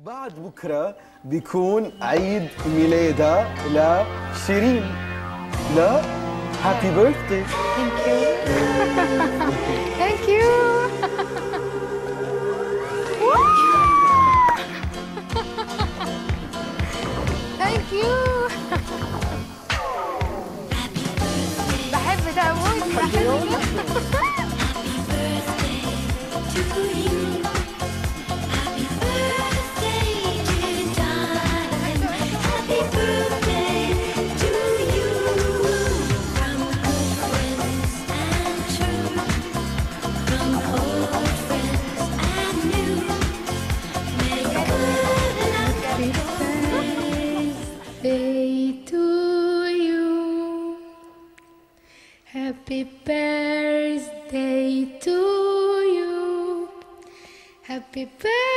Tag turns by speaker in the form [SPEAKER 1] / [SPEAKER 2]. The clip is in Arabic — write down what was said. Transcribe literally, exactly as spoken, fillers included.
[SPEAKER 1] بعد بكرة بيكون عيد ميلادها لشيرين. لا هابي بيرثدي.
[SPEAKER 2] ثانك يو ثانك يو. ثانك يو. بحب ده موت. بحب ده. Happy birthday to you. Happy birthday.